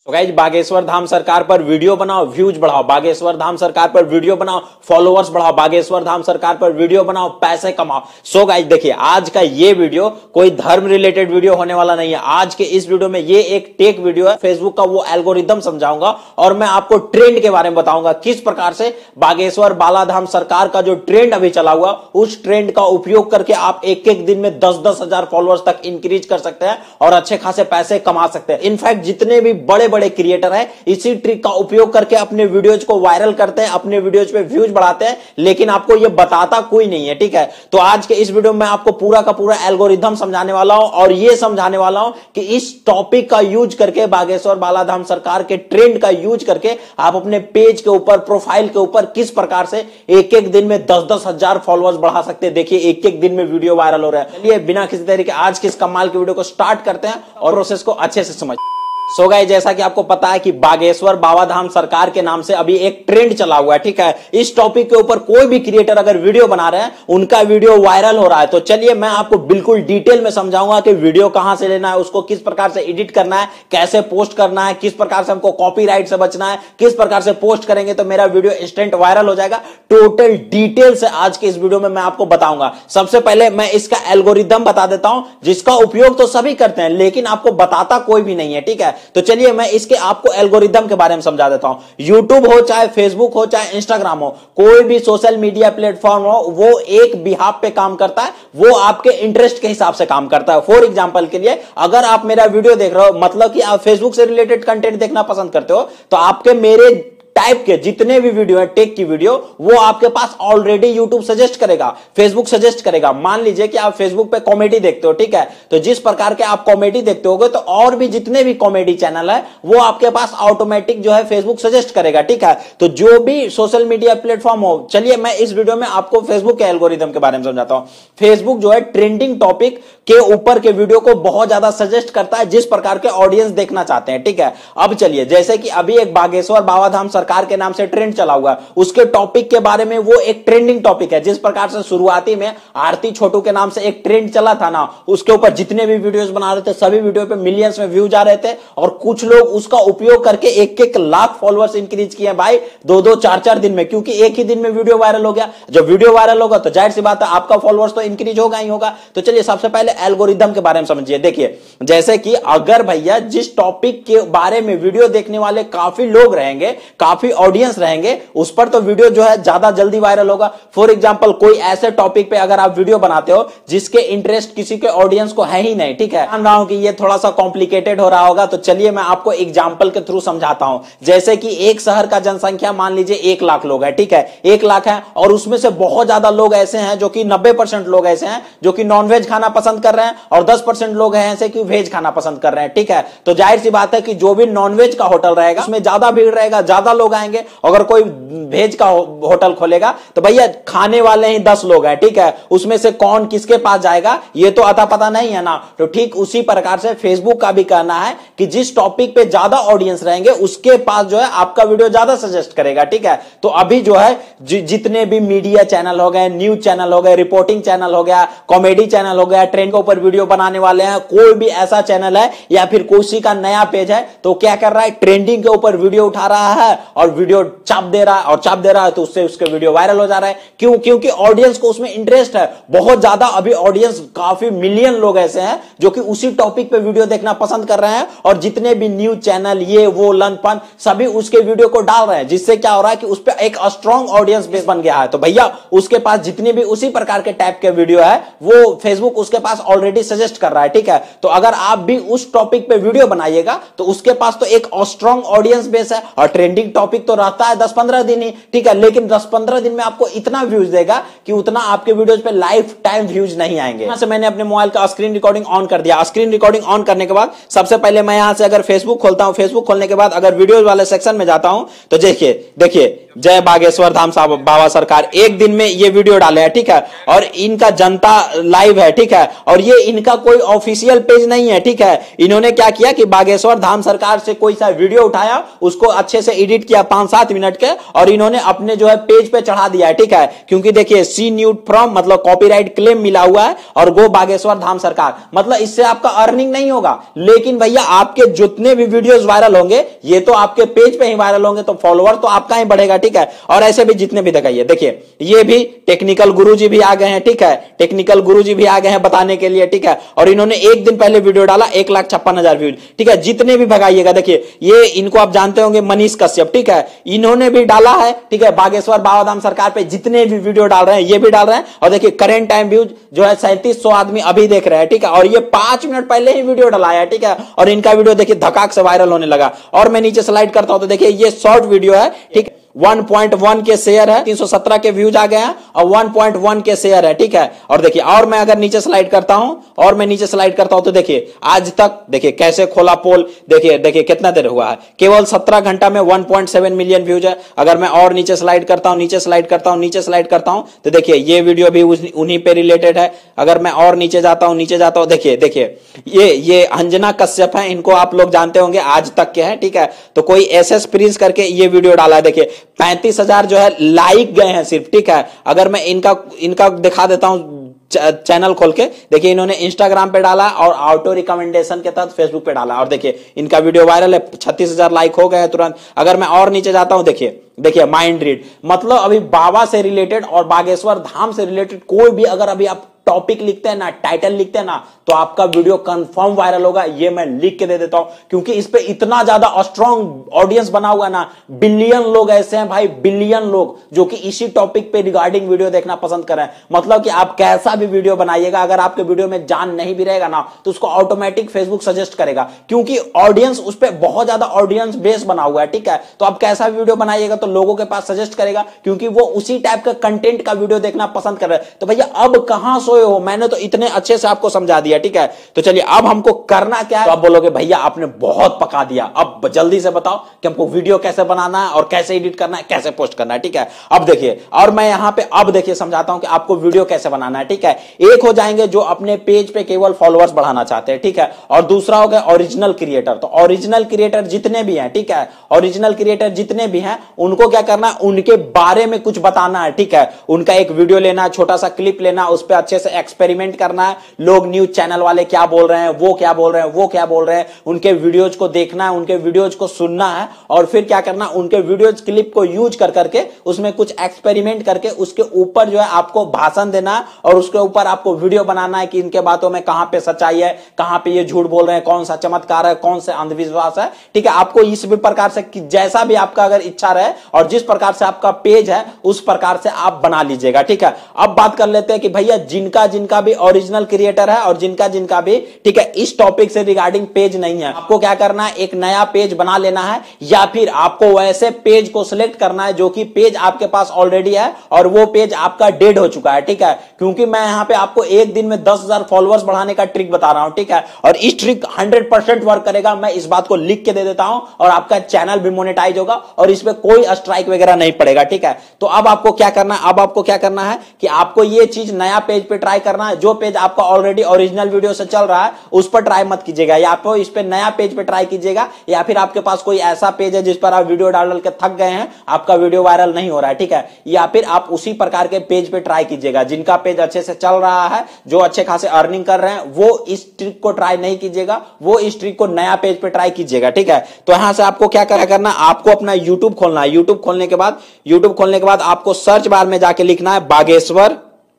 तो गाइस बागेश्वर धाम सरकार पर वीडियो बनाओ, व्यूज बढ़ाओ। बागेश्वर धाम सरकार पर वीडियो बनाओ, फॉलोअर्स बढ़ाओ। बागेश्वर धाम सरकार पर वीडियो बनाओ, पैसे कमाओ। सो गाइस देखिए, आज का ये वीडियो कोई धर्म रिलेटेड वीडियो होने वाला नहीं है। आज के इस वीडियो में ये एक टेक वीडियो है, फेसबुक का वो एल्गोरिदम समझाऊंगा और मैं आपको ट्रेंड के बारे में बताऊंगा, किस प्रकार से बागेश्वर बालाधाम सरकार का जो ट्रेंड अभी चला हुआ, उस ट्रेंड का उपयोग करके आप एक एक दिन में 10-10 हजार फॉलोअर्स तक इंक्रीज कर सकते हैं और अच्छे खासे पैसे कमा सकते हैं। इनफैक्ट जितने भी बड़े बड़े क्रिएटर हैं इसी ट्रिक का उपयोग करके अपने वीडियोज को वायरल करते हैं, अपने वीडियोज पे व्यूज बढ़ाते हैं, लेकिन आपको यह बताता कोई नहीं है। ठीक है, तो आज के इस वीडियो में आपको पूरा का पूरा एल्गोरिथम समझाने वाला हूं और यह समझाने वाला हूं कि इस टॉपिक का यूज करके, बागेश्वर बालाधाम सरकार के ट्रेंड का यूज करके आप अपने पेज के ऊपर, प्रोफाइल के ऊपर किस प्रकार से एक एक दिन में 10-10 हजार फॉलोअर्स बढ़ा सकते हैं। देखिए, एक एक दिन में वीडियो वायरल हो रहा है। चलिए बिना किसी तरीके आज के इस कमाल की वीडियो को स्टार्ट करते हैं और प्रोसेस को अच्छे से समझ। सो गाइस, जैसा कि आपको पता है कि बागेश्वर बाबाधाम सरकार के नाम से अभी एक ट्रेंड चला हुआ है। ठीक है, इस टॉपिक के ऊपर कोई भी क्रिएटर अगर वीडियो बना रहे हैं, उनका वीडियो वायरल हो रहा है। तो चलिए मैं आपको बिल्कुल डिटेल में समझाऊंगा कि वीडियो कहां से लेना है, उसको किस प्रकार से एडिट करना है, कैसे पोस्ट करना है, किस प्रकार से हमको कॉपीराइट से बचना है, किस प्रकार से पोस्ट करेंगे तो मेरा वीडियो इंस्टेंट वायरल हो जाएगा। टोटल डिटेल से आज के इस वीडियो में मैं आपको बताऊंगा। सबसे पहले मैं इसका एल्गोरिदम बता देता हूं, जिसका उपयोग तो सभी करते हैं लेकिन आपको बताता कोई भी नहीं है। ठीक है, तो चलिए मैं इसके आपको एल्गोरिदम के बारे में समझा देता हूं। यूट्यूब हो, चाहे फेसबुक हो, चाहे इंस्टाग्राम हो, कोई भी सोशल मीडिया प्लेटफॉर्म हो, वो एक बिहाफ पे काम करता है, वो आपके इंटरेस्ट के हिसाब से काम करता है। फॉर एग्जांपल के लिए, अगर आप मेरा वीडियो देख रहे हो, मतलब कि आप फेसबुक से रिलेटेड कंटेंट देखना पसंद करते हो, तो आपके मेरे टाइप के जितने भी वीडियो है, टेक की वीडियो, वो आपके पास ऑलरेडी यूट्यूब सजेस्ट करेगा, फेसबुक सजेस्ट करेगा। मान लीजिए कि आप फेसबुक पे कॉमेडी देखते हो, ठीक है, तो जिस प्रकार के आप कॉमेडी देखते होगे, तो और भी जितने भी कॉमेडी चैनल है वो आपके पास ऑटोमेटिक जो है फेसबुक सजेस्ट करेगा। ठीक है, तो जो भी सोशल मीडिया प्लेटफॉर्म हो, चलिए मैं इस वीडियो में आपको फेसबुक के एल्गोरिदम के बारे में समझाता हूं। फेसबुक जो है ट्रेंडिंग टॉपिक के ऊपर के वीडियो को बहुत ज्यादा सजेस्ट करता है, जिस प्रकार के ऑडियंस देखना चाहते हैं। ठीक है, अब चलिए, जैसे कि अभी एक बागेश्वर बाबाधाम सरकार के नाम से ट्रेंड चला हुआ है, उसके टॉपिक के बारे में, वो एक ट्रेंडिंग टॉपिक है। जिस प्रकार से शुरुआती में आरती छोटू के नाम से एक ट्रेंड चला था ना, उसके ऊपर जितने भी वीडियोस बना रहे थे, सभी वीडियो पे मिलियंस में व्यूज आ रहे थे और कुछ लोग उसका उपयोग करके 1-1 लाख फॉलोअर्स इंक्रीज किए भाई 2-2, 4-4 दिन में, क्योंकि एक ही दिन में वीडियो वायरल हो गया। जब वीडियो वायरल होगा तो जाहिर सी बात है आपका फॉलोअर्स तो इंक्रीज होगा ही होगा। तो चलिए सबसे पहले एल्गोरिदम के बारे में समझिए। देखिए, जैसे कि अगर भैया जिस टॉपिक के बारे में वीडियो देखने वाले काफी लोग रहेंगे, काफी ऑडियंस रहेंगे, उस पर तो वीडियो जो है ज्यादा जल्दी वायरल होगा। फॉर एग्जांपल, कोई ऐसे टॉपिक पे अगर आप वीडियो बनाते हो जिसके इंटरेस्ट किसी के ऑडियंस को है ही नहीं, ठीक है, मान रहा हूं कि ये थोड़ा सा कॉम्प्लिकेटेड हो रहा होगा, तो चलिए मैं आपको एग्जांपल के थ्रू समझाता हूं। जैसे कि एक शहर का जनसंख्या मान लीजिए 1 लाख लोग है, ठीक है, 1 लाख है और उसमें से बहुत ज्यादा लोग ऐसे हैं, जो कि 90% लोग ऐसे हैं जो कि नॉनवेज खाना पसंद कर रहे हैं और 10% लोग हैं ऐसे कि वेज खाना पसंद कर रहे हैं। ठीक है, तो जाहिर सी बात है कि जो भी नॉनवेज का होटल रहेगा उसमें ज्यादा भीड़ रहेगा, ज्यादा लोग आएंगे। अगर कोई वेज का होटल खोलेगा तो भैया खाने वाले ही 10 लोग हैं, ठीक है, उसमें से कौन किसके पास जाएगा ये तो अता पता नहीं है ना। तो ठीक उसी प्रकार से फेसबुक का भी कहना है कि जिस टॉपिक पे ज्यादा ऑडियंस रहेंगे उसके पास जो है आपका वीडियो ज्यादा सजेस्ट करेगा। ठीक है, तो अभी जो है जितने भी मीडिया चैनल हो गए, न्यूज चैनल हो गए, रिपोर्टिंग चैनल हो गया, कॉमेडी चैनल हो गया, ट्रेंड के ऊपर वीडियो बनाने वाले हैं, कोई भी ऐसा चैनल है या फिर कोई का नया पेज है, तो क्या कर रहा है, ट्रेंडिंग के ऊपर वीडियो उठा रहा है और वीडियो चाप दे रहा है और चाप दे रहा है, तो उससे उसके वीडियो वायरल हो जा रहा है। क्यों? क्योंकि ऑडियंस को उसमें इंटरेस्ट है बहुत ज्यादा। अभी ऑडियंस काफी मिलियन लोग ऐसे हैं जो कि उसी टॉपिक पे वीडियो देखना पसंद कर रहे हैं और जितने भी न्यूज चैनल ये वो लनपन सभी उसके वीडियो को डाल रहे हैं, जिससे क्या हो रहा है कि उस पर एक स्ट्रॉन्ग ऑडियंस बेस बन गया है। तो भैया उसके पास जितने भी उसी प्रकार के टाइप के वीडियो है वो फेसबुक उसके पास ऑलरेडी सजेस्ट कर रहा है। ठीक है, तो अगर आप भी उस टॉपिक पे वीडियो बनाइएगा तो उसके पास तो एक स्ट्रॉन्ग ऑडियंस बेस है और ट्रेंडिंग टॉपिक तो रहता है 10-15 दिन ही, ठीक है, लेकिन 10-15 दिन में आपको इतना व्यूज देगा कि उतना आपके वीडियोस पे लाइफ टाइम व्यूज नहीं आएंगे। यहां से मैंने अपने मोबाइल का स्क्रीन रिकॉर्डिंग ऑन कर दिया। स्क्रीन रिकॉर्डिंग ऑन करने के बाद सबसे पहले मैं यहां से अगर फेसबुक खोलता हूं, फेसबुक खोलने के बाद अगर वीडियोस वाले सेक्शन में जाता हूं, तो देखिए जय बागेश्वर धाम बाबा सरकार एक दिन में ये वीडियो डाले हैं, ठीक है, और इनका जनता लाइव है, ठीक है, और ये इनका कोई ऑफिशियल पेज नहीं है। ठीक है, इन्होंने क्या किया कि बागेश्वर धाम सरकार से कोई सा वीडियो उठाया, उसको अच्छे से एडिट किया 5-7 मिनट के, और इन्होंने अपने जो है पेज पे चढ़ा दिया है, ठीक है। क्योंकि देखिए सी न्यूड फ्रॉम मतलब कॉपीराइट क्लेम मिला हुआ है, और गो बागेश्वर धाम सरकार, मतलब इससे आपका अर्निंग नहीं होगा। लेकिन भैया आपके जितने भी वीडियोस वायरल होंगे ये तो आपके पेज पे ही वायरल होंगे, तो फॉलोअर तो आपका ही बढ़ेगा, ठीक है। और ऐसे भी जितने भी दिखाइए, देखिए ये भी टेक्निकल गुरुजी भी आ गए हैं, ठीक है, टेक्निकल गुरुजी भी आ गए हैं बताने के लिए, ठीक है। और इन्होंने एक दिन पहले वीडियो डाला 1,56,000 व्यूज, ठीक है। जितने भी भगाइएगा, देखिए ये इनको आप जानते होंगे मनीष कश्यप, ठीक है, इन्होंने भी डाला है, ठीक है, बागेश्वर बाबाधाम सरकार पे जितने भी वीडियो डाल रहे हैं ये भी डाल रहे हैं। और देखिए करेंट टाइम व्यूज जो है 3700 आदमी अभी देख रहे हैं, ठीक है। और ये 5 मिनट पहले ही वीडियो डाला, ठीक है। और इनका वीडियो देखिए धकाक से वायरल होने लगा। और मैं नीचे स्लाइड करता हूं तो देखिए ये शॉर्ट वीडियो है, ठीक है, 1.1 के शेयर है, 317 के व्यूज आ गए हैं, और 1.1 के शेयर है, ठीक है। और देखिए और मैं अगर नीचे स्लाइड करता हूं, और मैं नीचे स्लाइड करता हूं तो देखिए आज तक देखिए कैसे खोला पोल, देखिए कितना देर हुआ है, केवल 17 घंटा में 1.7 मिलियन व्यूज है। अगर मैं और नीचे स्लाइड करता हूं, नीचे स्लाइड करता हूं, नीचे स्लाइड करता हूं तो देखिए ये वीडियो भी उन्हीं पे रिलेटेड है। अगर मैं और नीचे जाता हूं, नीचे जाता हूं, देखिए ये अंजना कश्यप है, इनको आप लोग जानते होंगे, आज तक के हैं, ठीक है। तो कोई एसएस प्रिंस करके ये वीडियो डाला है, देखिए 35,000 जो है लाइक गए हैं सिर्फ, ठीक है। अगर मैं इनका दिखा देता हूं चैनल खोल के, देखिए इन्होंने इंस्टाग्राम पे डाला और ऑटो रिकमेंडेशन के तहत फेसबुक पे डाला, और देखिए इनका वीडियो वायरल है, 36,000 लाइक हो गए तुरंत। अगर मैं और नीचे जाता हूं, देखिए माइंड रीड, मतलब अभी बाबा से रिलेटेड और बागेश्वर धाम से रिलेटेड कोई भी अगर अभी आप टॉपिक लिखते हैं ना, टाइटल लिखते हैं ना, तो आपका वीडियो कंफर्म वायरल होगा, ये मैं लिख के दे देता हूं। क्योंकि इस पे इतना ज्यादा स्ट्रॉन्ग ऑडियंस बना हुआ है ना, बिलियन लोग ऐसे हैं भाई, बिलियन लोग जो कि इसी टॉपिक पे रिगार्डिंग वीडियो देखना पसंद कर रहे हैं। मतलब कि आप कैसा भी वीडियो बनाइएगा, अगर आपके वीडियो में जान नहीं भी रहेगा ना, तो उसको ऑटोमेटिक फेसबुक सजेस्ट करेगा, क्योंकि ऑडियंस उस पर बहुत ज्यादा ऑडियंस बेस बना हुआ है, ठीक है। तो आप कैसा भी वीडियो बनाइएगा तो लोगों के पास सजेस्ट करेगा, क्योंकि वो उसी टाइप का कंटेंट का वीडियो देखना पसंद कर रहे हैं। तो भैया अब कहां सोए हो, मैंने तो इतने अच्छे से आपको समझा दिया, ठीक है। तो चलिए अब हमको करना क्या है, तो आप बोलोगे भैया आपने बहुत पका दिया, अब जल्दी से बताओ कि हमको वीडियो कैसे बनाना है और कैसे एडिट करना है, कैसे पोस्ट करना है, ठीक है। अब देखिए, और मैं यहां पे अब देखिए समझाता हूं कि आपको वीडियो कैसे बनाना है, ठीक है। एक हो जाएंगे जो अपने पेज पे केवल फॉलोअर्स बढ़ाना चाहते हैं, ठीक है। और दूसरा हो गया ओरिजिनल क्रिएटर। तो ओरिजिनल क्रिएटर जितने भी हैं, ठीक है, ओरिजिनल क्रिएटर जितने भी हैं उनको क्या करना है, उनके बारे में कुछ बताना है, ठीक है। उनका एक वीडियो लेना, छोटा सा क्लिप लेना, उस पर अच्छे से एक्सपेरिमेंट करना है, लोग न्यूज चैनल वाले क्या बोल रहे हैं, वो क्या बोल रहे हैं, वो क्या बोल रहे हैं, उनके वीडियोज को देखना है, उनके वीडियोज को सुनना है, और फिर क्या करना, उनके वीडियोज क्लिप को यूज कर करके उसमें कुछ एक्सपेरिमेंट करके उसके ऊपर जो है आपको भाषण देना है, और उसके ऊपर आपको वीडियो बनाना है कि इनके बातों में कहां पे सच्चाई है, कहां पे ये झूठ बोल रहे हैं, कौन सा चमत्कार है, कौन से अंधविश्वास है, ठीक है। आपको इस भी प्रकार से जैसा भी आपका अगर इच्छा रहे और जिस प्रकार से आपका पेज है उस प्रकार से आप बना लीजिएगा, ठीक है। अब बात कर लेते हैं कि भैया जिनका जिनका भी ओरिजिनल क्रिएटर है और जिनका जिनका भी, ठीक है, इस टॉपिक से रिगार्डिंग पेज नहीं है, आपको क्या करना है, एक नया पेज बना लेना है, या फिर आपको वैसे पेज को सिलेक्ट करना है जो कि पेज आपके पास ऑलरेडी है और वो पेज आपका डेड हो चुका है, ठीक है। क्योंकि मैं यहां पे आपको एक दिन में 10,000 फॉलोअर्स बढ़ाने का ट्रिक बता रहा हूं, ठीक है। और इस ट्रिक 100% वर्क करेगा, मैं इस बात को लिख के दे देता हूं, और आपका चैनल भी मोनेटाइज होगा और इसमें कोई स्ट्राइक वगैरह नहीं पड़ेगा, ठीक है। तो अब आपको क्या करना है, अब आपको क्या करना है कि आपको ये चीज नया पेज पे ट्राई करना है। जो पेज आपका ऑलरेडी ओरिजिनल वीडियो से चल रहा है उस पर ट्राई मत कीजिएगा, या तो इस पे नया पेज पे ट्राई कीजिएगा, या फिर आपके पास कोई ऐसा पेज है जिस पर आप वीडियो डाल के थक गए हैं, आपका वीडियो वायरल नहीं हो रहा है, ठीक है। या फिर आप उसी प्रकार के पेज पे ट्राई कीजिएगा जिनका पेज अच्छे से चल रहा है, जो अच्छे खासे अर्निंग कर रहे हैं, वो इस ट्रिक को ट्राई नहीं कीजिएगा, वो इस ट्रिक को नया पेज पे ट्राई कीजिएगा, ठीक है। तो यहां से आपको क्या करना, आपको अपना यूट्यूब खोलना है। यूट्यूब खोलने के बाद आपको सर्च बार में जाके लिखना है बागेश्वर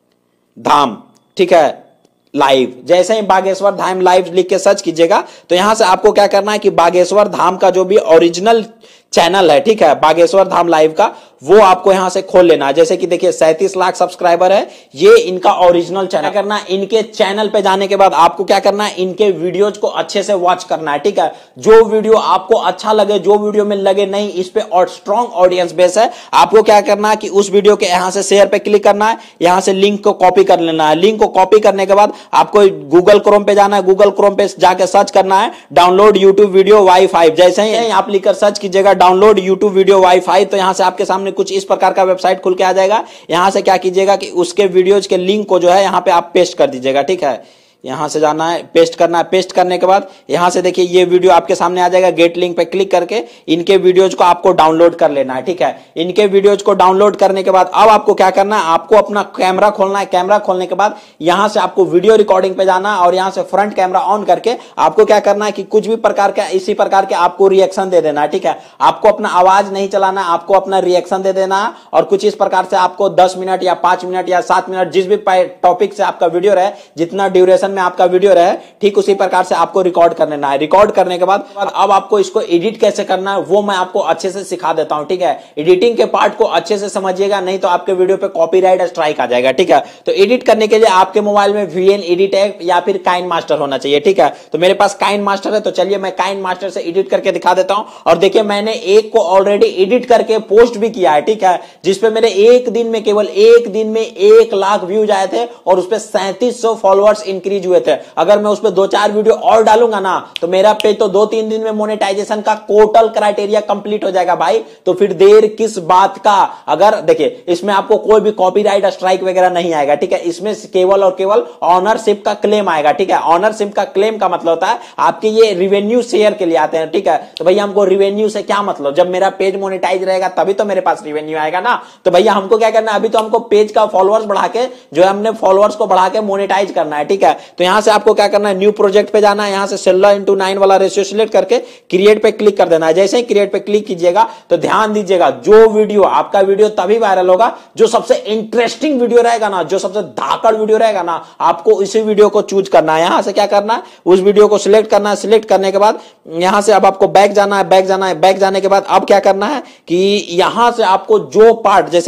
धाम, ठीक है, लाइव। जैसे ही बागेश्वर धाम लाइव लिख के सर्च कीजिएगा तो यहां से आपको क्या करना है कि बागेश्वर धाम का जो भी ओरिजिनल चैनल है, ठीक है, बागेश्वर धाम लाइव का, वो आपको यहां से खोल लेना है। जैसे कि देखिए 37 लाख सब्सक्राइबर है, ये इनका ओरिजिनल चैनल करना है। इनके चैनल पे जाने के बाद आपको क्या करना है, इनके वीडियोज को अच्छे से वॉच करना है, ठीक है। जो वीडियो आपको अच्छा लगे, जो वीडियो में लगे नहीं इस पे और स्ट्रॉन्ग ऑडियंस बेस है, आपको क्या करना है कि उस वीडियो के यहां से शेयर पे क्लिक करना है, यहां से लिंक को कॉपी कर लेना है। लिंक को कॉपी करने के बाद आपको गूगल क्रोम पे जाना है, गूगल क्रोम पे जाकर सर्च करना है डाउनलोड यूट्यूब वीडियो वाई5। जैसे ही आप लिखकर सर्च कीजिएगा डाउनलोड यूट्यूब वीडियो वाई5, तो यहां से आपके सामने कुछ इस प्रकार का वेबसाइट खुल के आ जाएगा। यहां से क्या कीजिएगा कि उसके वीडियोज के लिंक को जो है यहां पे आप पेस्ट कर दीजिएगा, ठीक है। यहां से जाना है, पेस्ट करना है। पेस्ट करने के बाद यहां से देखिए ये वीडियो आपके सामने आ जाएगा। गेट लिंक पे क्लिक करके इनके वीडियोज को आपको डाउनलोड कर लेना है, ठीक है। इनके वीडियोज को डाउनलोड करने के बाद अब आपको क्या करना है, आपको अपना कैमरा खोलना है। कैमरा खोलने के बाद यहां से आपको वीडियो रिकॉर्डिंग पे जाना है और यहां से फ्रंट कैमरा ऑन करके आपको क्या करना है कि कुछ भी प्रकार का इसी प्रकार के आपको रिएक्शन दे देना है, ठीक है। आपको अपना आवाज नहीं चलाना, आपको अपना रिएक्शन दे देना है और कुछ इस प्रकार से आपको 10 मिनट या 5 मिनट या 7 मिनट जिस भी टॉपिक से आपका वीडियो रहे, जितना ड्यूरेशन में आपका वीडियो रहे, ठीक उसी प्रकार से आपको रिकॉर्ड कर लेना है। रिकॉर्ड करने के बाद अब आपको इसको एडिट कैसे करना है वो मैं आपको अच्छे से सिखा देता हूं, ठीक है। एडिटिंग के पार्ट को अच्छे से समझिएगा, नहीं तो आपके वीडियो पे कॉपीराइट स्ट्राइक आ जाएगा, ठीक है। तो एडिट करने के लिए आपके मोबाइल में VN एडिट है या फिर काइन मास्टर होना चाहिए, ठीक है। तो मेरे पास काइन मास्टर है, तो चलिए मैं काइन मास्टर से एडिट करके दिखा देता हूं। और देखिए मैंने एक को ऑलरेडी एडिट करके पोस्ट भी किया है, ठीक है, जिसपे मेरे एक दिन में, केवल एक दिन में 1 लाख व्यूज आए थे और उस पे 3700 फॉलोअर्स इंक्रीज हुए थे। अगर मैं उस पे 2-4 वीडियो और डालूंगा ना तो मेरा पेज तो 2-3 दिन में मोनेटाइजेशन का टोटल क्राइटेरिया कंप्लीट हो जाएगा भाई। तो फिर देर किस बात का। अगर देखिए इसमें आपको कोई भी कॉपीराइट स्ट्राइक वगैरह नहीं आएगा, ठीक है। इसमें केवल और केवल ऑनरशिप का क्लेम आएगा, ठीक है। ऑनरशिप का क्लेम का मतलब होता है आपके ये रिवेन्यू शेयर के लिए आते हैं, ठीक है। तो भैया हमको रिवेन्यू से क्या मतलब, जब मेरा पेज मोनेटाइज रहेगा तभी तो मेरे पास रिवेन्यू आएगा ना। तो भैया हमको क्या करना है, अभी तो हमको पेज का फॉलोअर्स बढ़ा के, जो है हमने फॉलोअर्स को बढ़ा के मोनेटाइज करना है, ठीक है। तो यहां से आपको क्या करना है, न्यू प्रोजेक्ट पे जाना है, यहां से 16:9 वाला रेशियो सिलेक्ट करके क्रिएट पे क्लिक कर देना है। जैसे ही क्रिएट पे क्लिक कीजिएगा तो ध्यान दीजिएगा, जो वीडियो आपका वीडियो तभी वायरल होगा जो सबसे इंटरेस्टिंग वीडियो रहेगा ना, जो सबसे धाकड़ वीडियो रहेगा ना, आपको इसी वीडियो को चूज करना है। यहां से क्या करना है, उस वीडियो को सिलेक्ट करना है। सिलेक्ट करने के बाद यहां से अब आपको बैक जाना है, बैक जाना है। बैक जाने के बाद अब क्या करना है कि यहां से आपको जो पार्ट, जैसे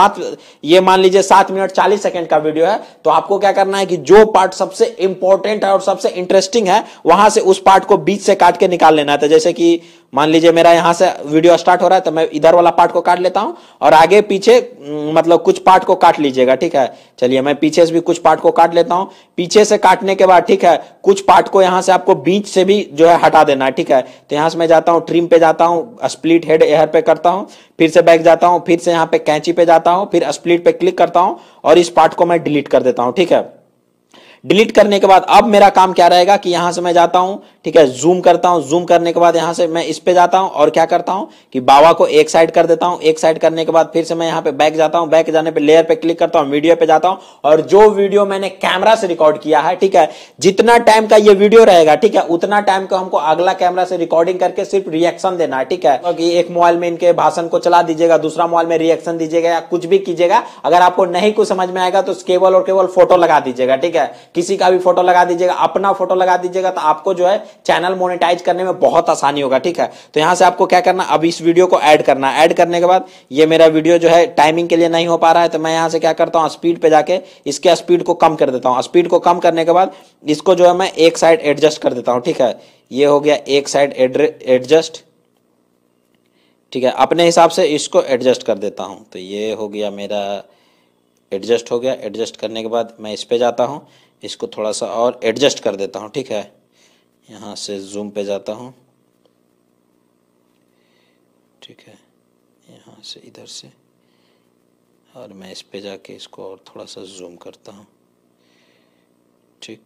ये मान लीजिए 7 मिनट 40 सेकंड का वीडियो है, तो आपको क्या करना है कि जो पार्ट सबसे इंपॉर्टेंट है और सबसे इंटरेस्टिंग है वहां से उस पार्ट को बीच से काट के निकाल लेना है। तो जैसे कि मान लीजिए मेरा यहां से वीडियो स्टार्ट हो रहा है तो मैं इधर वाला पार्ट को काट लेता हूं और आगे पीछे मतलब कुछ पार्ट को काट लीजिएगा, ठीक है। चलिए मैं पीछे से भी कुछ पार्ट को काट लेता हूं। पीछे से काटने के बाद, ठीक है, कुछ पार्ट को यहां से आपको बीच से भी जो है हटा देना है, ठीक है। तो यहां से मैं जाता हूं, ट्रिम पे जाता हूं, स्प्लिट हेड एयर पे करता हूं, फिर से बैक जाता हूं, फिर से यहां पे कैंची पे जाता हूं, फिर स्प्लिट पे क्लिक करता हूं और इस पार्ट को मैं डिलीट कर देता हूं, ठीक है। डिलीट करने के बाद अब मेरा काम क्या रहेगा कि यहां से मैं जाता हूं, ठीक है, जूम करता हूं। जूम करने के बाद यहां से मैं इस पे जाता हूं और क्या करता हूं कि बावा को एक साइड कर देता हूं। एक साइड करने के बाद फिर से मैं यहां पे बैक जाता हूं। बैक जाने पे लेयर पे क्लिक करता हूं, मीडिया पे जाता हूं और जो वीडियो मैंने कैमरा से रिकॉर्ड किया है, ठीक है, जितना टाइम का ये वीडियो रहेगा, ठीक है, उतना टाइम को हमको अगला कैमरा से रिकॉर्डिंग करके सिर्फ रिएक्शन देना है, ठीक है। क्योंकि एक मोबाइल में इनके भाषण को चला दीजिएगा, दूसरा मोबाइल में रिएक्शन दीजिएगा या कुछ भी कीजिएगा। अगर आपको नहीं कुछ समझ में आएगा तो केवल और केवल फोटो लगा दीजिएगा, ठीक है। किसी का भी फोटो लगा दीजिएगा, अपना फोटो लगा दीजिएगा, तो आपको जो है चैनल मोनेटाइज करने में बहुत आसानी होगा, ठीक है। तो यहां से आपको क्या करना, अब इस वीडियो को ऐड करना है। ऐड करने के बाद ये मेरा वीडियो जो है टाइमिंग के लिए नहीं हो पा रहा है, तो मैं यहां से क्या करता हूं, स्पीड पे जाके इसके स्पीड को कम कर देता हूं। स्पीड को कम करने के बाद इसको जो है मैं एक साइड एडजस्ट कर देता हूं, ठीक है। ये हो गया एक साइड एडजस्ट, ठीक है। अपने हिसाब से इसको एडजस्ट कर देता हूं, तो ये हो गया मेरा एडजस्ट हो गया। एडजस्ट करने के बाद मैं इस पे जाता हूं, इसको थोड़ा सा और एडजस्ट कर देता हूं, ठीक है। यहां से जूम पे जाता हूं, ठीक है, यहां से इधर से, और मैं इस पे जाके इसको और थोड़ा सा जूम करता हूं, ठीक।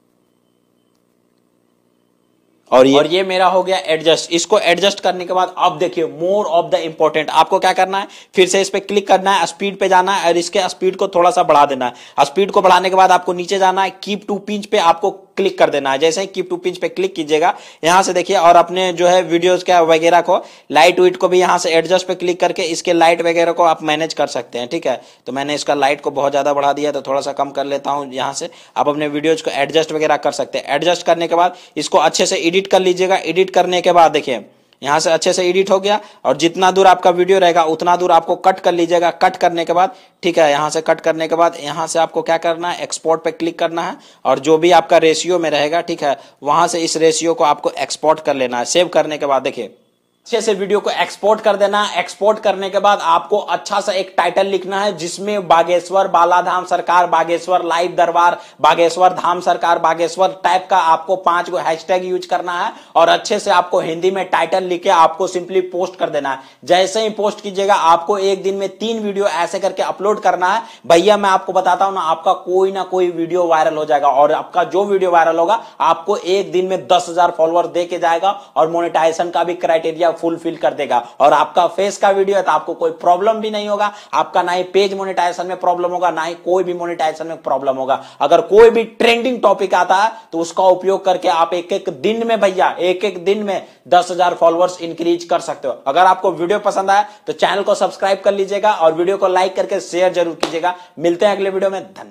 और ये मेरा हो गया एडजस्ट। इसको एडजस्ट करने के बाद अब देखिए मोर ऑफ द इंपॉर्टेंट, आपको क्या करना है, फिर से इस पे क्लिक करना है, स्पीड पे जाना है और इसके स्पीड को थोड़ा सा बढ़ा देना है। स्पीड को बढ़ाने के बाद आपको नीचे जाना है, कीप टू पिंच पे आपको क्लिक कर देना है। जैसे ही कीप टू पिंच पे क्लिक कीजिएगा यहां से देखिए, और अपने जो है वीडियोस का वगैरह को लाइट वेट को भी यहां से एडजस्ट पे क्लिक करके इसके लाइट वगैरह को आप मैनेज कर सकते हैं, ठीक है। तो मैंने इसका लाइट को बहुत ज्यादा बढ़ा दिया, तो थोड़ा सा कम कर लेता हूं। यहां से आप अपने वीडियोज को एडजस्ट वगैरह कर सकते हैं। एडजस्ट करने के बाद इसको अच्छे से एडिट कर लीजिएगा। एडिट करने के बाद देखिए यहां से अच्छे से एडिट हो गया, और जितना दूर आपका वीडियो रहेगा उतना दूर आपको कट कर लीजिएगा। कट करने के बाद, ठीक है, यहां से कट करने के बाद यहां से आपको क्या करना है, एक्सपोर्ट पे क्लिक करना है और जो भी आपका रेशियो में रहेगा, ठीक है, वहां से इस रेशियो को आपको एक्सपोर्ट कर लेना है। सेव करने के बाद देखिए अच्छे से वीडियो को एक्सपोर्ट कर देना। एक्सपोर्ट करने के बाद आपको अच्छा सा एक टाइटल लिखना है जिसमें बागेश्वर बालाधाम सरकार, बागेश्वर लाइव दरबार, बागेश्वर धाम सरकार, बागेश्वर टाइप का आपको 5 गो हैशटैग यूज करना है और अच्छे से आपको हिंदी में टाइटल लिख के आपको सिंपली पोस्ट कर देना है। जैसे ही पोस्ट कीजिएगा आपको एक दिन में 3 वीडियो ऐसे करके अपलोड करना है। भैया मैं आपको बताता हूं ना, आपका कोई ना कोई वीडियो वायरल हो जाएगा और आपका जो वीडियो वायरल होगा आपको एक दिन में 10,000 फॉलोअर दे के जाएगा और मोनेटाइजेशन का भी क्राइटेरिया फुलफिल कर देगा। और आपका फेस का वीडियो है तो आपको कोई प्रॉब्लम भी नहीं होगा, आपका ना ही पेज मोनेटाइजेशन में प्रॉब्लम होगा, ना ही कोई भी मोनेटाइजेशन में प्रॉब्लम होगा। अगर कोई भी ट्रेंडिंग टॉपिक आता है तो उसका उपयोग करके आप एक एक दिन में भैया एक दिन में 10,000 फॉलोअर्स इंक्रीज कर सकते हो। अगर आपको वीडियो पसंद आया तो चैनल को सब्सक्राइब कर लीजिएगा और वीडियो को लाइक करके शेयर जरूर कीजिएगा। मिलते हैं अगले वीडियो में। धन्यवाद।